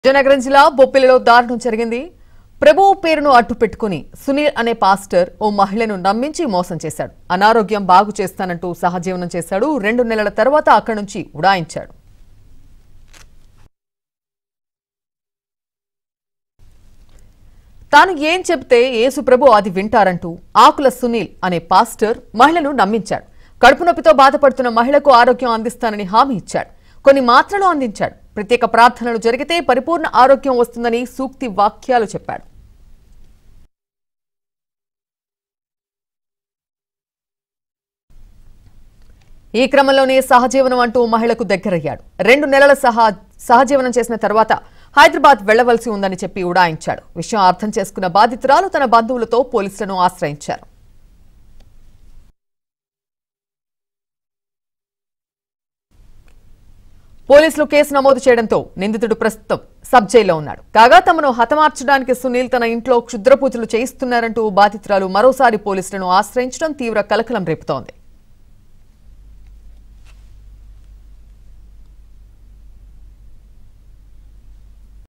విజయనగరం జిల్లా బొప్పిలిలో దారుణం జరిగింది. ప్రభువు పేరును అడ్డుపెట్టుకుని సునీల్ అనే పాస్టర్ ఓ మహిళను నమ్మించి మోసం చేశాడు. అనారోగ్యం బాగు చేస్తానంటూ సహజీవనం చేశాడు. 2 నెలల తర్వాత అక్కడి నుంచి ఉడాయించాడు. తాను ఏం చెబితే యేసు ప్రభు అది వింటారంటూ ఆకుల సునీల్ అనే పాస్టర్ మహిళను నమ్మించాడు. కడుపు నొప్పితో బాధపడుతున్న మహిళకు ఆరోగ్యం అందిస్తానని హామీ ఇచ్చాడు. కొన్ని మాత్రలు అందించాడు. ప్రత్యేక ప్రార్థనలు జరిగితే పరిపూర్ణ ఆరోగ్యం వస్తుందని సూక్తి వాక్యాలు చెప్పాడు. ఈ క్రమంలోనే సహజీవనం అంటూ మహిళకు దగ్గరయ్యాడు. 2 నెలల సహజీవనం చేసిన తర్వాత హైదరాబాద్ వెళ్లవలసి ఉందని చెప్పి ఉడాయించాడు. విషయం అర్థం చేసుకున్న బాధితురాలు తన బంధువులతో పోలీసులను ఆశ్రయించారు. పోలీసులు కేసు నమోదు చేయడంతో నిందితుడు ప్రస్తుతం సబ్ జైల్లో ఉన్నాడు. కాగా తమను హతమార్చడానికి సునీల్ తన ఇంట్లో క్షుద్ర పూజలు చేయిస్తున్నారంటూ బాధితురాలు మరోసారి పోలీసులను ఆశ్రయించడం తీవ్ర కలకలం రేపుతోంది.